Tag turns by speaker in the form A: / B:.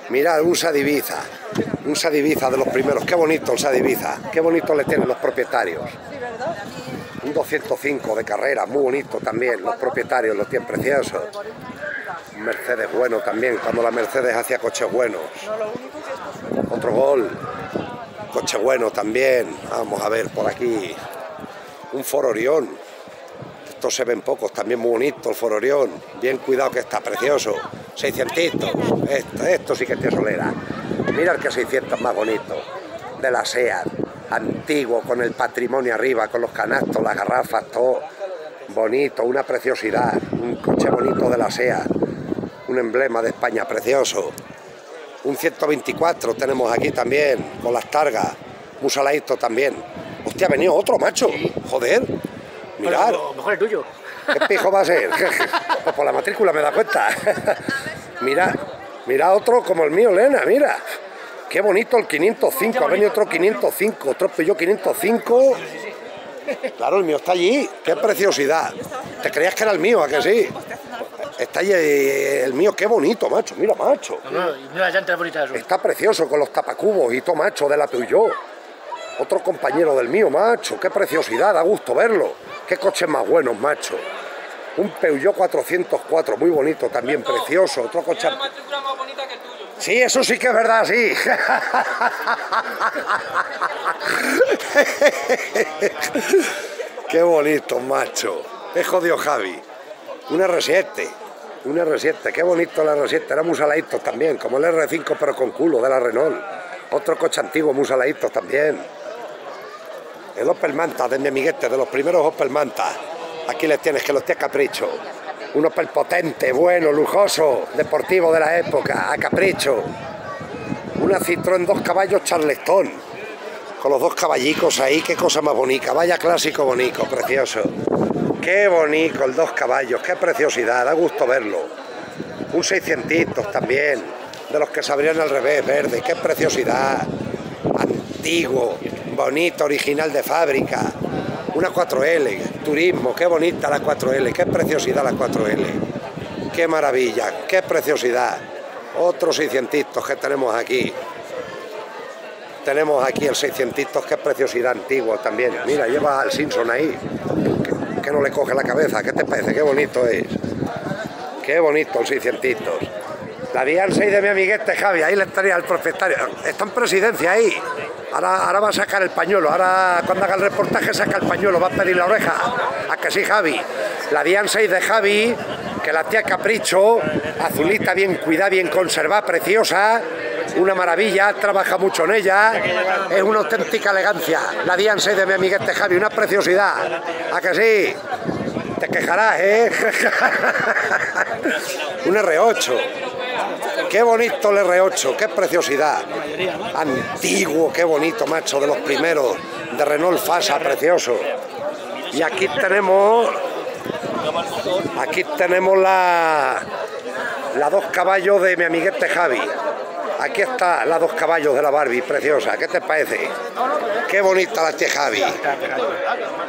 A: Mirad, un Sadiviza de los primeros. Qué bonito el Sadiviza, qué bonito le tienen los propietarios. Un 205 de carrera, muy bonito también, los propietarios los tienen preciosos. Un Mercedes bueno también, cuando la Mercedes hacía coches buenos. Otro Gol, coche bueno también. Vamos a ver por aquí. Un Ford Orión. Estos se ven pocos, también muy bonito el Ford Orión. Bien cuidado que está, precioso. 600. Esto sí que tiene solera. Mira el que 600 más bonito. De la SEAT. Antiguo, con el patrimonio arriba, con los canastos, las garrafas, todo bonito, una preciosidad. Un coche bonito de la SEAT. Un emblema de España precioso. Un 124 tenemos aquí también, con las targas. Un saladito también. Hostia, ha venido otro, macho. Joder. Mirad.
B: Bueno, mejor el tuyo.
A: ¿Qué pijo va a ser? Pues por la matrícula me da cuenta. Mira otro como el mío, Lena, mira. Qué bonito el 505, ha venido otro 505, otro Peugeot 505. Claro, el mío está allí, qué preciosidad. ¿Te creías que era el mío, a que sí? Está allí el mío, qué bonito, macho, mira, macho.
B: Mira la llanta bonita de eso.
A: Está precioso con los tapacubos y todo, macho, de la Peugeot. Otro compañero del mío, macho, qué preciosidad, da gusto verlo. Qué coches más buenos, macho. Un Peugeot 404, muy bonito también, precioso. Otro coche...
C: Tiene la matrícula más bonita que el tuyo.
A: Sí, eso sí que es verdad, sí. Qué bonito, macho. Qué jodido Javi. Un R7. Un R7, qué bonito el R7. Era muy saladito también, como el R5 pero con culo de la Renault. Otro coche antiguo muy saladito también. El Opel Manta de mi amiguete, de los primeros Opel Manta. Aquí les tienes, que los tiene capricho. Un Opel potente, bueno, lujoso, deportivo de la época, a capricho. Una Citroën 2 caballos Charleston, con los dos caballicos ahí, qué cosa más bonita. Vaya clásico bonito, precioso. Qué bonito el 2 caballos, qué preciosidad, da gusto verlo. Un 600 también, de los que se abrían al revés, verde, qué preciosidad. Antiguo, bonito, original de fábrica. Una 4L, turismo, qué bonita la 4L, qué preciosidad la 4L. Qué maravilla, qué preciosidad. Otros 600 que tenemos aquí. Tenemos aquí el 600, qué preciosidad antiguo también. Mira, lleva al Simpson ahí, que no le coge la cabeza. ¿Qué te parece? Qué bonito es. Qué bonito el 600. La Dian 6 de mi amiguete Javi, ahí le estaría el propietario. Está en presidencia ahí. Ahora va a sacar el pañuelo. Ahora cuando haga el reportaje saca el pañuelo, va a pedir la oreja. ¿A que sí, Javi? La Dian 6 de Javi, que la tía capricho, azulita, bien cuidada, bien conservada, preciosa. Una maravilla, trabaja mucho en ella. Es una auténtica elegancia. La Dian 6 de mi amiguete Javi, una preciosidad. ¿A que sí? Te quejarás, ¿eh? Un R8. Qué bonito el R8, qué preciosidad. Antiguo, qué bonito, macho, de los primeros. De Renault Fasa, precioso. Y aquí tenemos la 2 caballos de mi amiguete Javi. Aquí está la 2 caballos de la Barbie, preciosa. ¿Qué te parece? Qué bonita la tía Javi.